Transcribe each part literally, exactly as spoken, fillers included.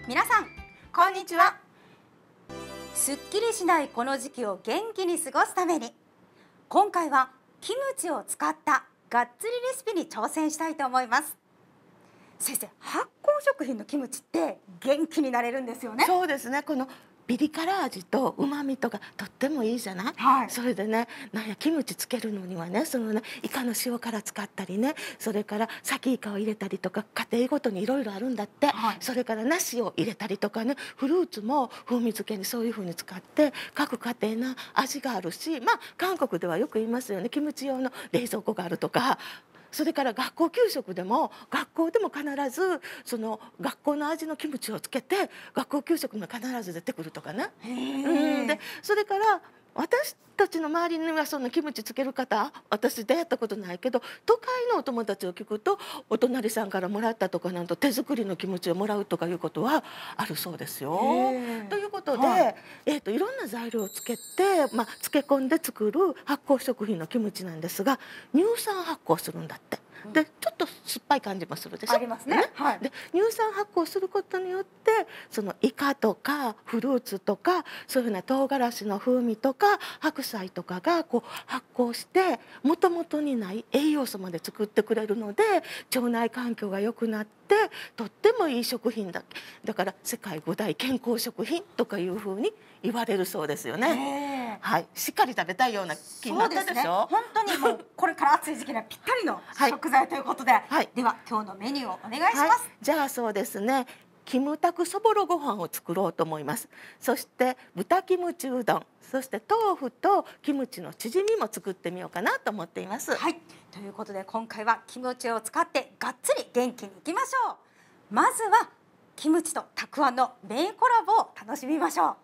皆さんこんにちは。すっきりしないこの時期を元気に過ごすために、今回はキムチを使ったがっつりレシピに挑戦したいと思います。先生、発酵食品のキムチって元気になれるんですよね。 そうですね。このピリ辛味と旨味とかとってもいいじゃない、はい、それでね、なんやキムチつけるのにはね、そのねイカの塩辛使ったりね、それからサキイカを入れたりとか、家庭ごとにいろいろあるんだって、はい、それから梨を入れたりとかね、フルーツも風味付けにそういう風に使って各家庭な味があるし、まあ韓国ではよく言いますよね、キムチ用の冷蔵庫があるとか。それから学校給食でも学校でも必ずその学校の味のキムチをつけて学校給食に必ず出てくるとかね。うんでそれから私たちの周りにはそのキムチつける方、私出会ったことないけど、都会のお友達を聞くとお隣さんからもらったとか、なんと手作りのキムチをもらうとかいうことはあるそうですよ。ということで、はい、えーといろんな材料をつけて、まあ、漬け込んで作る発酵食品のキムチなんですが、乳酸発酵するんだって。でちょっと酸っぱい感じもするでしょ。 ありますね。ね、はい、 で乳酸発酵することによってそのイカとかフルーツとかそういうふうな唐辛子の風味とか白菜とかがこう発酵してもともとにない栄養素まで作ってくれるので、腸内環境が良くなってとってもいい食品だ。だから世界五大健康食品とかいうふうに言われるそうですよね。はい、しっかり食べたいような気になったでしょ。 ね、本当にもうこれから暑い時期にはぴったりの食材ということで、はいはい、では今日のメニューをお願いします。はい、 じゃあそうですね、キムタクそぼろご飯を作ろうと思います。そして豚キムチうどん、そして豆腐とキムチのチヂミも作ってみようかなと思っています。 はい、ということで今回はキムチを使ってがっつり元気にいきましょう。まずはキムチとたくあんの名コラボを楽しみましょう。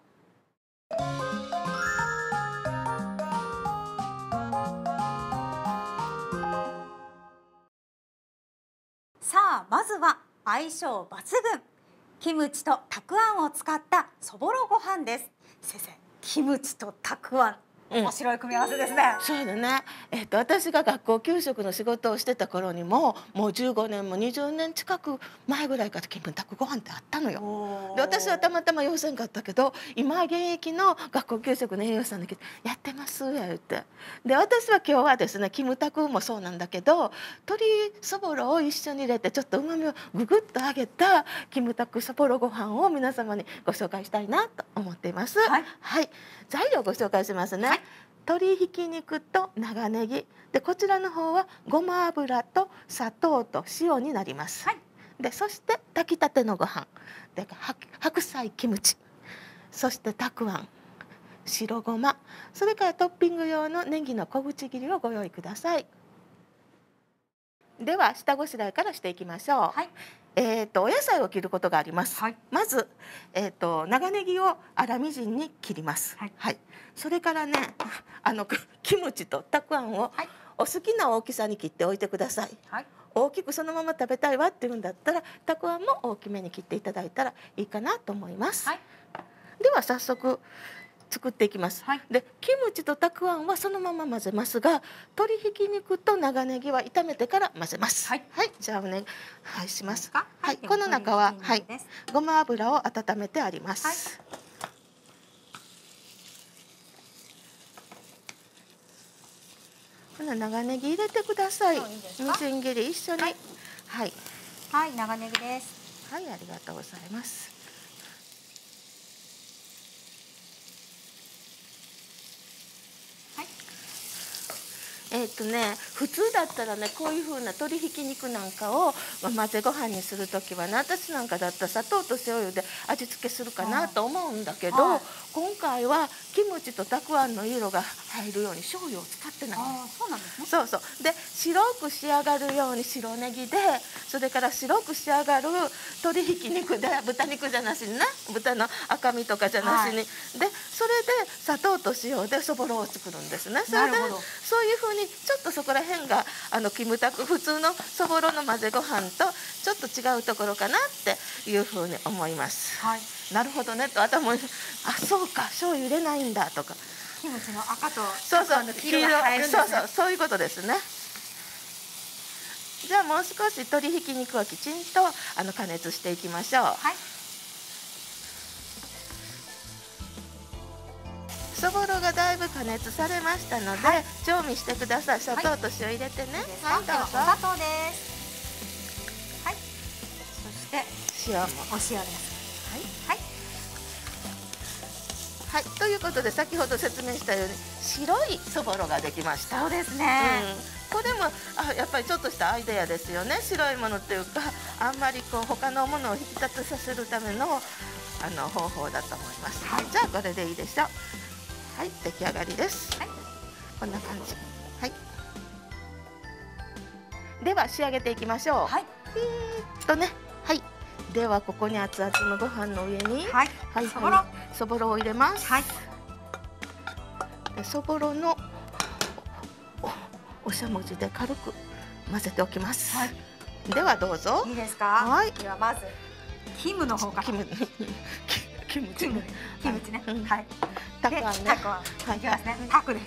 さあ、まずは相性抜群、キムチとたくあんを使ったそぼろご飯です。先生、キムチとたくあん、面白い組み合わせですね。 うん、そうだね。えっと私が学校給食の仕事をしてた頃にも、もうじゅうごねんもにじゅうねん近く前ぐらいからキムタクご飯ってあったのよ。で私はたまたま要せんかったけど、今現役の学校給食の栄養士さんだけどやってますや言って。で私は今日はですね、キムタクもそうなんだけど、鶏そぼろを一緒に入れてちょっとうまみをぐぐっと上げたキムタクそぼろご飯を皆様にご紹介したいなと思っています。はい、はい、材料をご紹介しますね。はい、鶏ひき肉と長ネギで、こちらの方はごま油と砂糖と塩になります。はい、でそして炊きたてのご飯で白菜キムチ、そしてたくあん、白ごま、それからトッピング用のネギの小口切りをご用意ください。では下ごしらえからしていきましょう。はい、えーとお野菜を切ることがあります。はい、まず、えーと長ネギを粗みじんに切ります。はい、はい、それからね、あのキムチとたくあんをお好きな大きさに切っておいてください。はい、大きくそのまま食べたいわっていうんだったらたくあんも大きめに切っていただいたらいいかなと思います。はい、では早速作っていきます。はい、でキムチとたくあんはそのまま混ぜますが、鶏ひき肉と長ネギは炒めてから混ぜます。はい、はい、じゃあお願いします。はい、この中は、はい、ごま油を温めてあります。はい、この長ネギ入れてください。みじん切り一緒に。はい、はい、 はい、長ネギです。 はい、ありがとうございます。えっとね、普通だったらね、こういう風な鶏ひき肉なんかを混ぜご飯にする時はね、私なんかだったら砂糖と塩油で味付けするかなと思うんだけど、はい、今回はキムチとたくあんの色が入るように醤油を使ってない。 あ、そうなんですね。 そうそう。で白く仕上がるように白ネギで、それから白く仕上がる鶏ひき肉で、豚肉じゃなしにね、豚の赤身とかじゃなしに、はい、でそれで砂糖と塩でそぼろを作るんですね。それでそういう風にちょっとそこら辺があのキムタク普通のそぼろの混ぜご飯とちょっと違うところかなっていう風に思います。はい、なるほどねと頭に、あ、そうか、醤油入れないんだとか、 キムチの赤とそうそう黄色が入るんですね。そうそう、そういうことですね。じゃあもう少し鶏ひき肉をきちんとあの加熱していきましょう。はい、 そぼろがだいぶ加熱されましたので、 はい、 調味してください。砂糖と塩入れてね。はい、どうぞ。 お砂糖です。はい。そして塩も。 お塩です。はい。はい。 はい、ということで先ほど説明したように白いそぼろができました。 そうですね。 うん、これもあやっぱりちょっとしたアイデアですよね。白いものっていうかあんまりこう他のものを引き立てさせるためのあの方法だと思います。はい、じゃあこれでいいでしょう。はい、出来上がりです。はい、こんな感じ。はい。では仕上げていきましょう。はい。ピーッとね。はい。ではここに熱々のご飯の上に、 はい、はい、そぼろ、 そぼろを入れます。はい。でそぼろのおしゃもじで軽く混ぜておきます。はい。ではどうぞ。 いいですか。はい。ではまずキムの方から。キム、 キムチね。 キムチね。はい。 たくあんね。 たくあん。いきますね。たくです。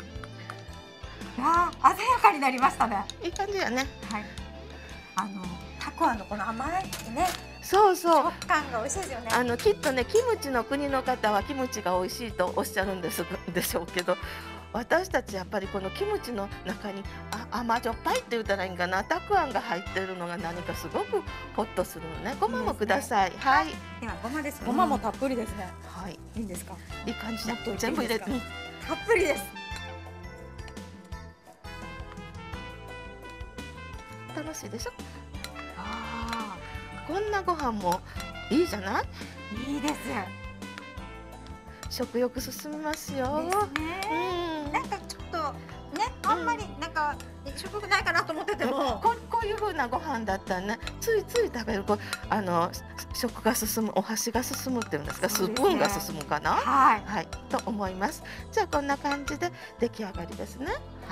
わあ、鮮やかになりましたね。 いい感じやね。 はい。あのたくあんのこの甘いね。 そうそう。 食感が美味しいですよね。 あのきっとね、キムチの国の方はキムチが美味しいとおっしゃるんですでしょうけど、私たちやっぱりこのキムチの中にあ甘じょっぱいって言ったらいいんかな、たくあんが入ってるのが何かすごくホッとするのね。ごまもください。はい。 ではごまです。ごまもたっぷりですね。 はい。 いいんですか。 いい感じで全部入れて。 たっぷりです。 楽しいでしょ。ああ、こんなご飯もいいじゃない。 いいです。 食欲進みますよ。 ですね。うん、なんかちょっとね、あんまりなんか食欲ないかなと思ってても、 ここういう風なご飯だったらね、ついつい食べるこうあの食が進む、お箸が進むっていうんですか、スプーンが進むかな。はい、はい、と思います。じゃあこんな感じで出来上がりですね。はい。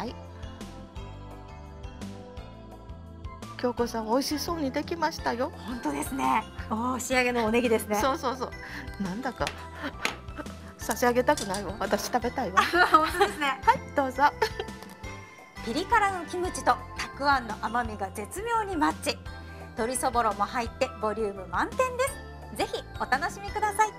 京子さん、美味しそうにできましたよ。 本当ですね。おお、仕上げのおネギですね。 そうそうそう。なんだか差し上げたくないわ。私食べたいわ。 本当ですね。 はい、どうぞ。 ピリ辛のキムチとたくあんの甘みが絶妙にマッチ。鶏そぼろも入ってボリューム満点です。ぜひお楽しみください。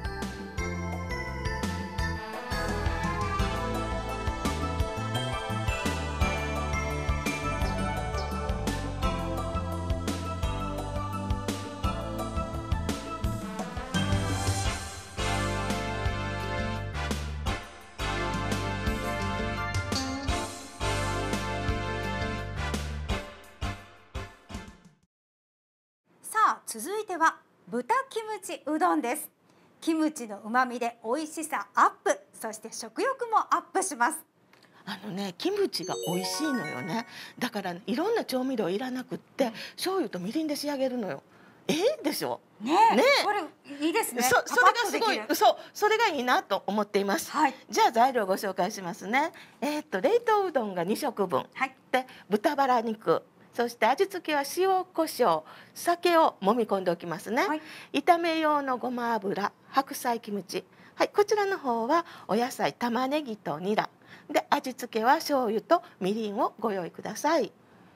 続いては豚キムチうどんです。キムチの旨味で美味しさアップ、そして食欲もアップします。 あのね、キムチが美味しいのよね。だからいろんな調味料いらなくって、醤油とみりんで仕上げるのよ。えー、でしょ。 ねえ、ねえ、これいいですね。 そ、それがすごい、そう、それがいいなと思っています。はい、じゃあ材料をご紹介しますね。えー、っと冷凍うどんがに食分、はい、で豚バラ肉。そして味付けは塩コショウ、酒を揉み込んでおきますね。はい、炒め用のごま油、白菜キムチ、はい、こちらの方はお野菜玉ねぎとニラで、味付けは醤油とみりんをご用意ください。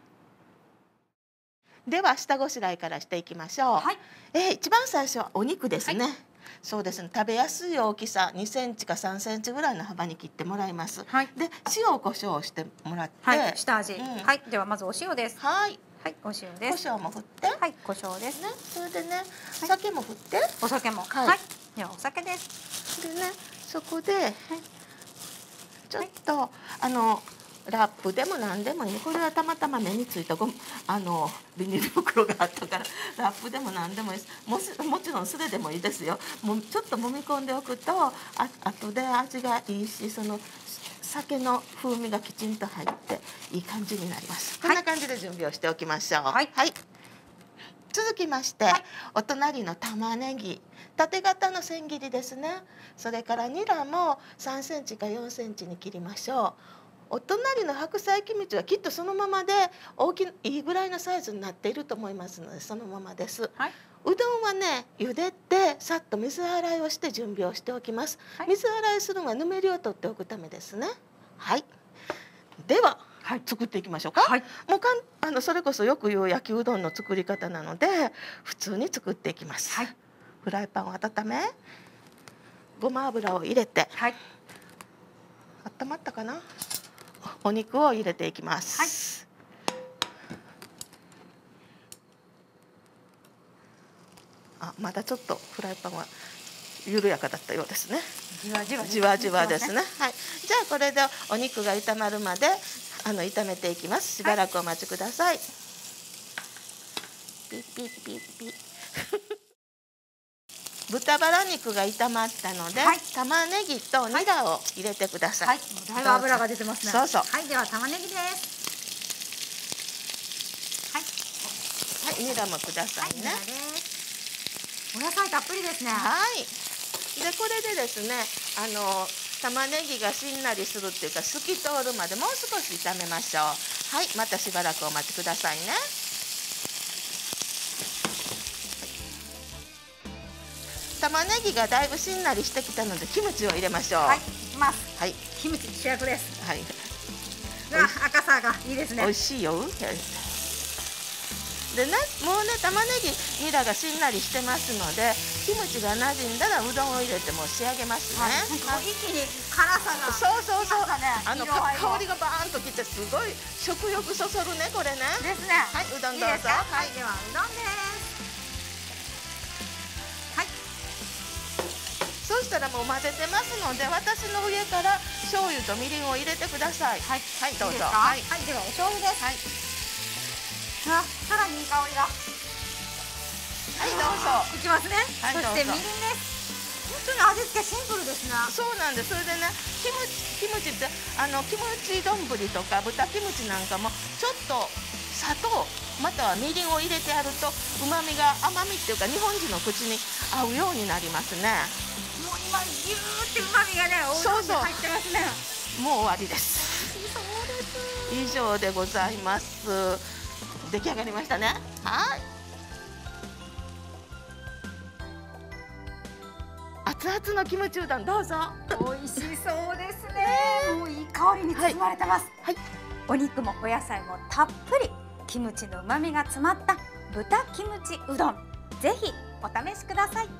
では下ごしらえからしていきましょう。はい、えー、一番最初はお肉ですね。はい、そうですね、食べやすい大きさにセンチかさんセンチぐらいの幅に切ってもらいます。はい、で塩コショウをしてもらって、 はい、下味、うん、はい、ではまずお塩です。はい、はい、お塩です。 胡椒も振って、 はい、胡椒ですね。 それでね、酒も振って、 お酒も、はい、ではお酒です。 でね、そこでちょっとあのラップでも何でもいい。これはたまたま目についたゴムあのビニール袋があったからラップでも何でもいいです。もしもちろん素手でもいいですよ。もうちょっと揉み込んでおくとあ後で味がいいし、その酒の風味がきちんと入っていい感じになります。はい、こんな感じで準備をしておきましょう。はい、はい、続きまして、はい、お隣の玉ねぎ縦型の千切りですね。それからニラもさんセンチかよんセンチに切りましょう。お隣の白菜キムチはきっとそのままで大きいいぐらいのサイズになっていると思いますので、そのままです。はい、うどんはね、茹でてさっと水洗いをして準備をしておきます。はい、水洗いするのはぬめりを取っておくためですね。はい。では、はい、作っていきましょうか。はい、もうかんあのそれこそよく言う焼きうどんの作り方なので普通に作っていきます。はい、フライパンを温め、ごま油を入れて、はい、 温まったかな。お肉を入れていきます。はい、あ、まだちょっとフライパンは緩やかだったようですね。 じわじわじわじわですね。はい。じゃあこれでお肉が炒まるまであの炒めていきます。しばらくお待ちください。はい、ピッピッピッピッ。豚バラ肉が炒まったので、はい、玉ねぎとニラを入れてください。はい。 だいぶ油が出てますね。 そうそう。 はい、では玉ねぎです。 はい。はい、ニラもくださいね。はい、 お野菜たっぷりですね。 はい。でこれでですね、あの玉ねぎがしんなりするっていうか透き通るまでもう少し炒めましょう。はい、またしばらくお待ちくださいね。玉ねぎがだいぶしんなりしてきたのでキムチを入れましょう。 はい、いきます。 はい、 キムチ主役です。 はい。 わ、赤さがいいですね。 美味しいよ。でね、もうね玉ねぎニラがしんなりしてますので、キムチが馴染んだらうどんを入れても仕上げますね。 はい、一気に辛さが、 そうそうそう、 ね、 あの香りがバーンときてすごい食欲そそるねこれね。 ですね。 はい、うどんどうぞ。 はい、ではうどんです。はい。 そうしたらもう混ぜてますので、私の上から醤油とみりんを入れてください。はい、はい、どうぞ。 はい、はい、ではお醤油です。はい。あ、さらにいい香りが。はい、 どうぞ。 いきますね。 はい、 そしてみりんです。本当に味付けシンプルですね。 そうなんです。それでね、キムチ、キムチってあのキムチ丼とか豚キムチなんかもちょっと砂糖またはみりんを入れてやると旨味が甘みっていうか日本人の口に合うようになりますね。 もう今ギューって旨味がね、おうどんに入ってますね。 もう終わりです。 そうです。 以上でございます。出来上がりましたね。はい。熱々のキムチうどんどうぞ。 美味しそうですね。もういい香りに包まれてます。はい。はい、お肉もお野菜もたっぷり、キムチの旨味が詰まった豚キムチうどん。ぜひお試しください。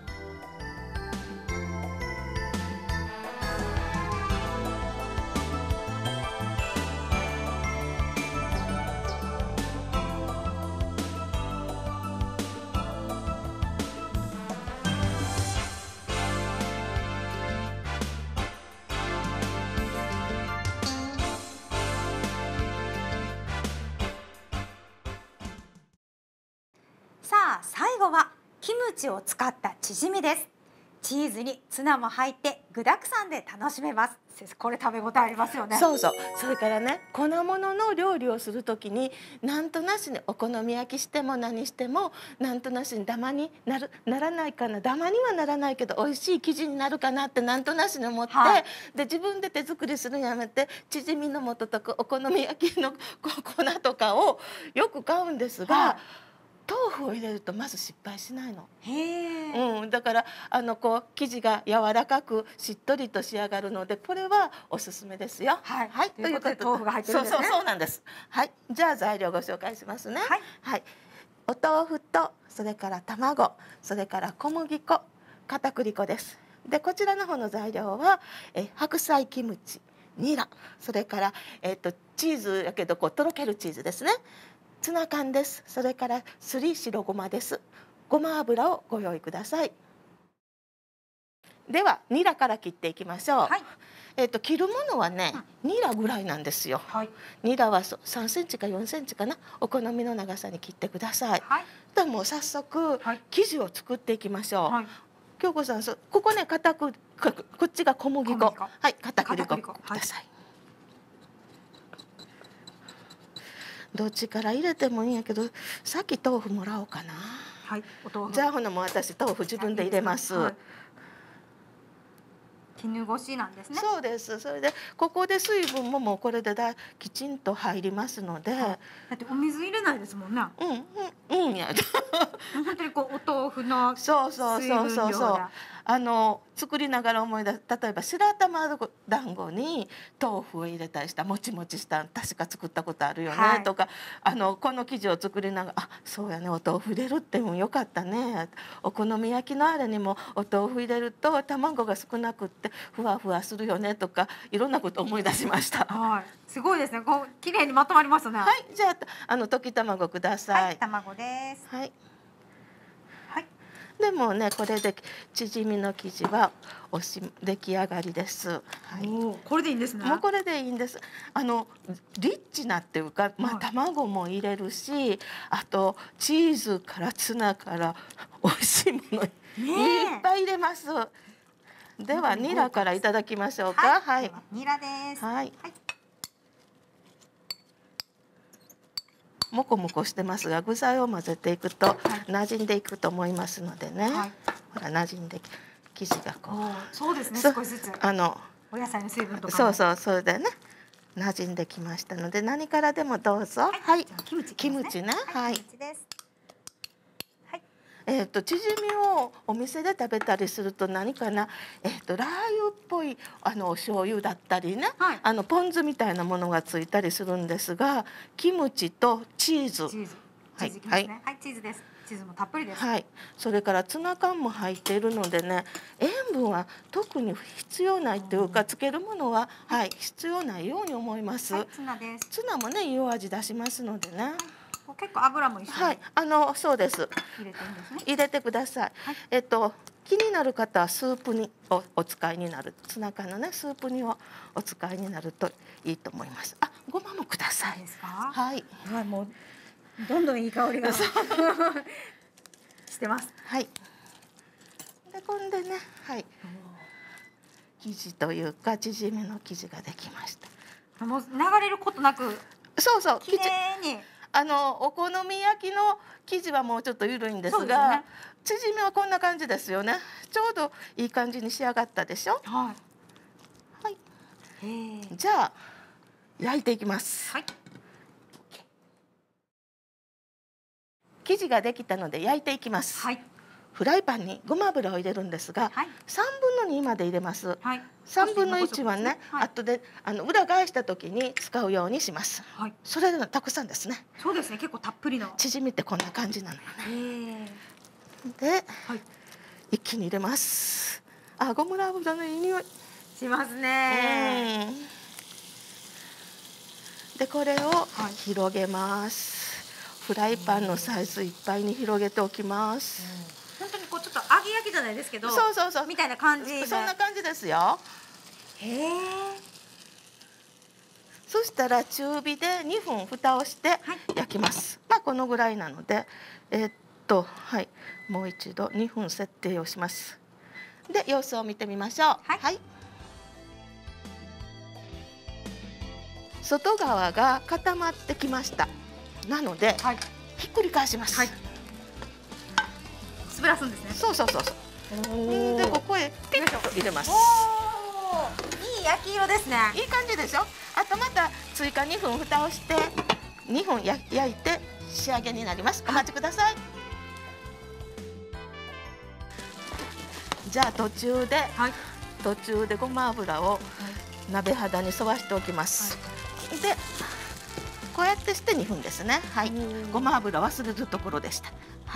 さあ最後はキムチを使ったチヂミです。チーズにツナも入って具沢山で楽しめます。先生、これ食べ応えありますよね。 そうそう。それからね、粉物の料理をするときになんとなしにお好み焼きしても何してもなんとなしにダマになるならないかな、ダマにはならないけど美味しい生地になるかなってなんとなしに思って、はい、で自分で手作りするのやめてチヂミの素とかお好み焼きの粉とかをよく買うんですが、はい、豆腐を入れるとまず失敗しないの。へー、うん、だからあのこう生地が柔らかくしっとりと仕上がるのでこれはおすすめですよ。 はい、はい、ということで豆腐が入ってるんですね。 そうそうそうなんです。はい、じゃあ材料ご紹介しますね。はい、はい、お豆腐とそれから卵、それから小麦粉、片栗粉です。でこちらの方の材料はえ白菜キムチ、ニラ、それからえっとチーズやけどこうとろけるチーズですね。ツナ缶です。それからすり白ごまです。ごま油をご用意ください。ではニラから切っていきましょう。はい、えっと切るものはね、うん、ニラぐらいなんですよ。はい、ニラはさんセンチかよんセンチかな、お好みの長さに切ってください。はい、でもう早速、はい、生地を作っていきましょう。はい、京子さん、ここね片くこっちが小麦粉、はい、片栗粉ください。どっちから入れてもいいんやけど、さっき豆腐もらおうかな。はい、お豆腐。じゃあほなもう私豆腐自分で入れます。はい、 絹ごしなんですね。 そうです。それでここで水分ももうこれでだきちんと入りますので。はい、 だってお水入れないですもんね。 うんうんうんや。 本当にこうお豆腐のそうそうそうそうそう。 あの作りながら思い出す。例えば白玉団子に豆腐を入れたりしたもちもちした確か作ったことあるよね、はい、とかあのこの生地を作りながらあそうやねお豆腐入れるってもよかったね。お好み焼きのあれにもお豆腐入れると卵が少なくってふわふわするよねとかいろんなこと思い出しました。 はい、すごいですね。こう綺麗にまとまりましたね。 はい、じゃああの溶き卵ください。 はい、卵です。 はい。 はい。 でもねこれで縮みの生地はおし出来上がりです。はい、 おこれでいいんですね。 もうこれでいいんです。あのリッチなっていうか、まあ、卵も入れるし、あとチーズからツナから美味しいものいっぱい入れます。ではニラからいただきましょうか。はい。 ニラです。 はい。もこもこしてますが具材を混ぜていくと馴染んでいくと思いますのでね、はい、ほら馴染んで生地がこうそうですね少しずつあのお野菜の水分とかそうそうそれでね馴染んできましたので何からでもどうぞ。はい、 はい、キムチ、 キムチね。はい。 キムチです。 えっとチヂミをお店で食べたりすると何かな、えっとラー油っぽいあのお醤油だったりね、はい、あのポン酢みたいなものがついたりするんですが、キムチとチーズ、 チーズ、はい、はい、はい、チーズです。チーズもたっぷりです。 はい。それからツナ缶も入っているのでね、塩分は特に必要ないというか、つけるものははい必要ないように思います。 はい、ツナです。 ツナもねいいお味出しますのでね。はい、 結構油も一緒に、 はい、あのそうです。 入れていいんですね。 入れてください。はい、えっと気になる方はスープにおお使いになるツナ缶のねスープにをお使いになるといいと思います。あ、ごまもください。 いいですか？ はい。 はい、もうどんどんいい香りがしてます。 はい。でこんでね、はい。生地というか縮みの生地ができました。 もう流れることなく。 そうそう。 綺麗に。 あのお好み焼きの生地はもうちょっと緩いんですが、ね、縮みはこんな感じですよね。ちょうどいい感じに仕上がったでしょ。はい。はい。じゃあ焼いていきます。はい。生地ができたので焼いていきます。はい。フライパンにごま油を入れるんですが、はい、さんぶんのにまで入れます。はい、さんぶんのいちはね、はい、後であの裏返した時に使うようにします。はい、それでたくさんですね。 そうですね、結構たっぷりの。 縮みってこんな感じなのよね。で、はい、一気に入れます。あ、ごま油のいい匂いしますね。 で、これを広げます。フライパンのサイズいっぱいに広げておきます。 本当にこうちょっと揚げ焼きじゃないですけど、 そうそうそう、 みたいな感じで。 そんな感じですよ。 へえ。 そしたら中火でにふん蓋をして焼きます。はい、まあこのぐらいなので、えー、っとはい、もう一度にふん設定をします。で様子を見てみましょう。はい。はい、外側が固まってきました。なので、はい、ひっくり返します。はい、 滑らすんですね。 そうそうそうそう。でここへピッと入れます。 いい焼き色ですね。 いい感じでしょ。あとまた追加にふん蓋をしてにふんや焼いて仕上げになります。お待ちください。じゃあ途中で、はい、途中でごま油を鍋肌に沿わしておきます。はい、でこうやってしてにふんですね。はい。ごま油忘れるところでした。はい。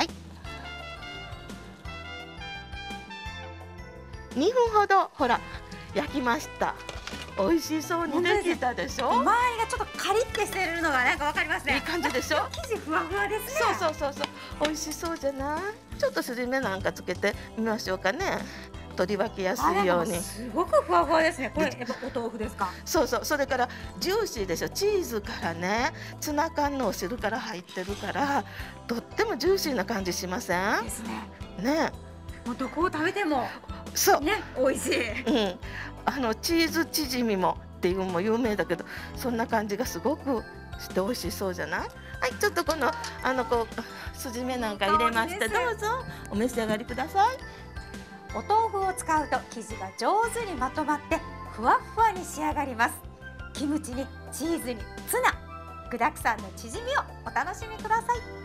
にふんほどほら焼きました。美味しそうにできたでしょ。 周りがちょっとカリッてしてるのがなんかわかりますね。 いい感じでしょ。 生地ふわふわですね。 そうそうそうそう。美味しそうじゃない。ちょっとすり目なんかつけてみましょうかね。取り分けやすいように。 すごくふわふわですね。これやっぱお豆腐ですか。 そうそう。それからジューシーでしょ。チーズからね、ツナ缶のお汁から入ってるから、とってもジューシーな感じしません？ ですね。 ね。 もうどこを食べてもそうね、美味しい。 うん。あのチーズチヂミもっていうのも有名だけど、そんな感じがすごくして美味しそうじゃない？はい、ちょっとこのあのこう筋目なんか入れまして、どうぞお召し上がりください。 お豆腐を使うと生地が上手にまとまってふわふわに仕上がります。キムチにチーズにツナ、具だくさんのチヂミをお楽しみください。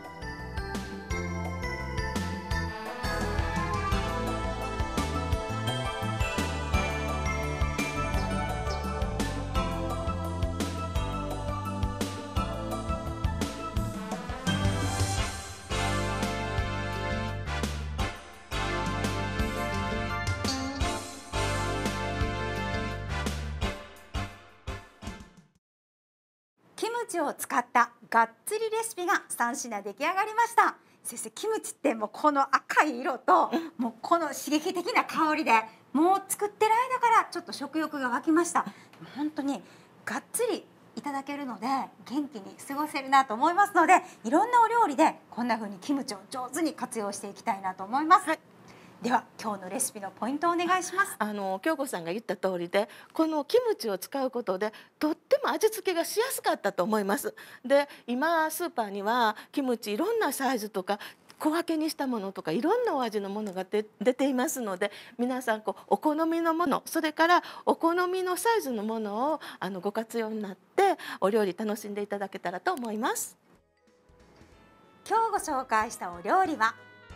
キムチを使ったがっつりレシピがさん品出来上がりました。先生、キムチってもうこの赤い色と、もうこの刺激的な香りでもう作ってる間からちょっと食欲が湧きました。本当にがっつりいただけるので元気に過ごせるなと思いますので、いろんなお料理でこんな風にキムチを上手に活用していきたいなと思います。はい、では今日のレシピのポイントをお願いします。 あの京子さんが言った通りで、このキムチを使うことでとっても味付けがしやすかったと思います。で、今スーパーにはキムチいろんなサイズとか小分けにしたものとかいろんなお味のものが出ていますので、皆さんこうお好みのもの、それからお好みのサイズのものをあのご活用になってお料理楽しんでいただけたらと思います。 今日ご紹介したお料理は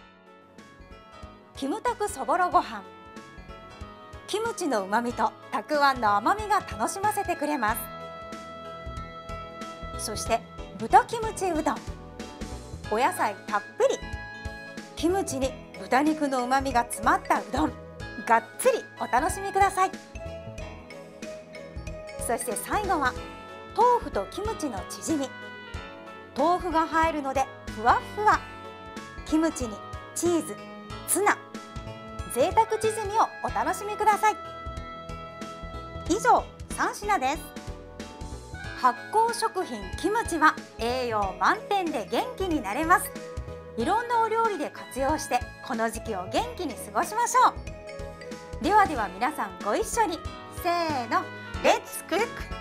キムタクそぼろご飯。キムチの旨味とたくあんの甘みが楽しませてくれます。そして豚キムチうどん、お野菜たっぷり、キムチに豚肉の旨味が詰まったうどん、がっつりお楽しみください。そして最後は豆腐とキムチのチヂミ。豆腐が入るのでふわふわ、キムチにチーズ、ツナ、贅沢チヂミをお楽しみください。以上さん品です。発酵食品キムチは栄養満点で元気になれます。いろんなお料理で活用してこの時期を元気に過ごしましょう。ではでは皆さんご一緒に、せーの、レッツクック。